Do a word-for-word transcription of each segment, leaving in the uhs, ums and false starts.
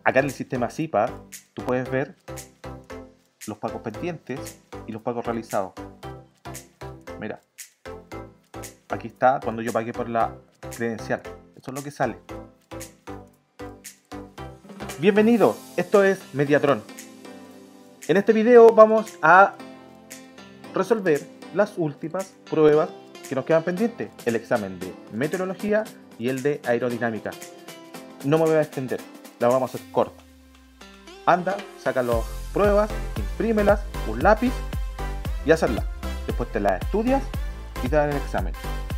acá en el sistema SIPA, tú puedes ver los pagos pendientes y los pagos realizados. Mira, aquí está cuando yo pagué por la credencial. Eso es lo que sale. Bienvenido, esto es Mediatron. En este video vamos a resolver las últimas pruebas que nos quedan pendientes. El examen de meteorología y el de aerodinámica. No me voy a extender, la vamos a hacer corta. Anda, saca las pruebas, imprímelas, un lápiz y hazlas. Después te las estudias y te dan el examen.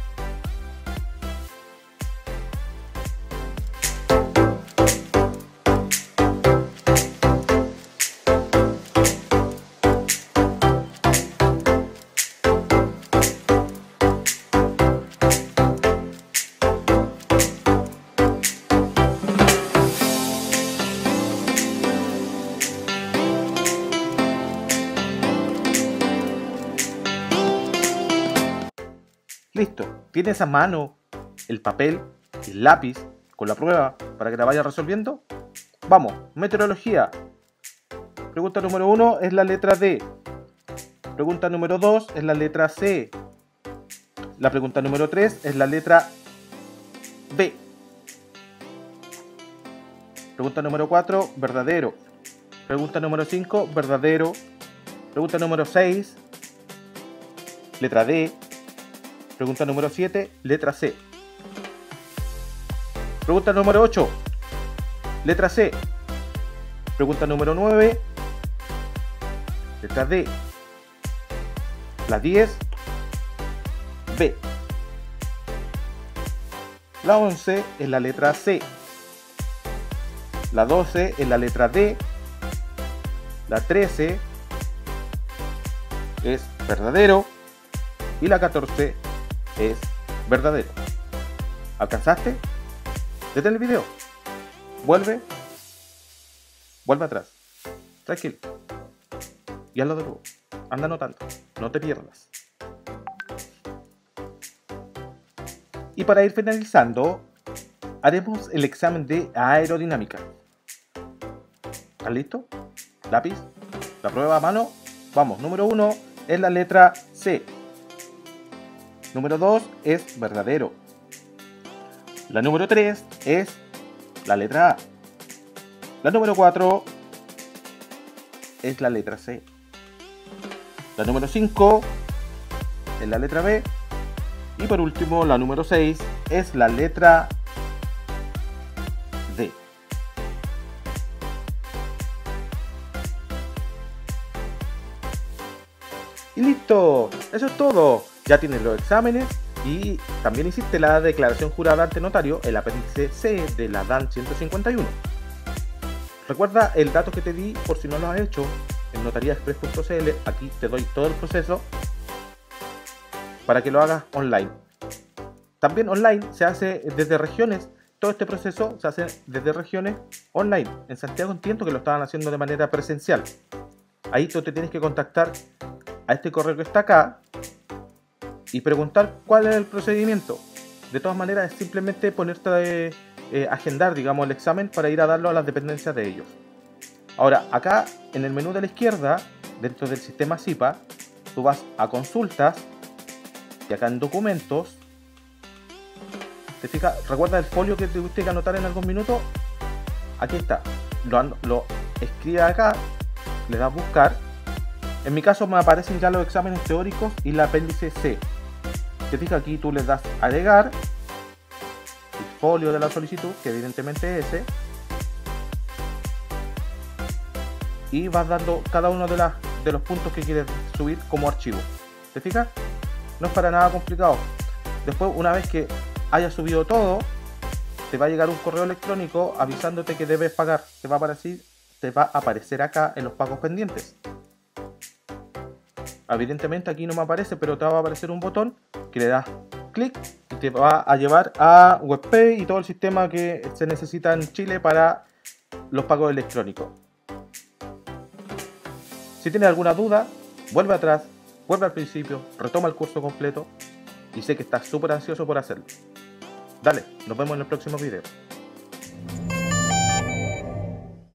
Listo, tienes a mano el papel, el lápiz con la prueba para que la vayas resolviendo. Vamos, meteorología. Pregunta número uno es la letra D. Pregunta número dos es la letra C. La pregunta número tres es la letra B. Pregunta número cuatro, verdadero. Pregunta número cinco, verdadero. Pregunta número seis, letra D. Pregunta número siete, letra C. Pregunta número ocho, letra C. Pregunta número nueve, letra D. La diez, B. La once es la letra C. La doce es la letra D. La trece es verdadero. Y la catorce es verdadero. ¿Alcanzaste? Detén el video. Vuelve. Vuelve atrás. Tranquilo. Y hazlo de nuevo. Anda anotando. No te pierdas. Y para ir finalizando, haremos el examen de aerodinámica. ¿Estás listo? Lápiz. La prueba a mano. Vamos. Número uno es la letra C. Número dos es verdadero. La número tres es la letra A. La número cuatro es la letra C. La número cinco es la letra B. Y por último, la número seis es la letra D. Y listo, eso es todo. Ya tienes los exámenes y también hiciste la declaración jurada ante notario, el apéndice C de la D A N ciento cincuenta y uno. Recuerda el dato que te di por si no lo has hecho en notaría express punto c l. Aquí te doy todo el proceso para que lo hagas online. También online se hace desde regiones. Todo este proceso se hace desde regiones online. En Santiago entiendo que lo estaban haciendo de manera presencial. Ahí tú te tienes que contactar a este correo que está acá y preguntar cuál es el procedimiento. De todas maneras es simplemente ponerte a eh, eh, agendar, digamos, el examen para ir a darlo a las dependencias de ellos. Ahora, acá en el menú de la izquierda, dentro del sistema SIPA, tú vas a consultas y acá en documentos, ¿te fijas? ¿Recuerda el folio que tuviste que anotar en algún minuto? Aquí está, lo, lo escribe acá, le das a buscar. En mi caso me aparecen ya los exámenes teóricos y el apéndice C. Te fijas, aquí tú le das a agregar el folio de la solicitud, que evidentemente es ese, y vas dando cada uno de, las, de los puntos que quieres subir como archivo. ¿Te fijas? No es para nada complicado. Después, una vez que hayas subido todo, te va a llegar un correo electrónico avisándote que debes pagar. Te va a aparecer, te va a aparecer acá en los pagos pendientes. Evidentemente aquí no me aparece, pero te va a aparecer un botón que le das clic y te va a llevar a WebPay y todo el sistema que se necesita en Chile para los pagos electrónicos. Si tienes alguna duda, vuelve atrás, vuelve al principio, retoma el curso completo y sé que estás súper ansioso por hacerlo. Dale, nos vemos en el próximo video.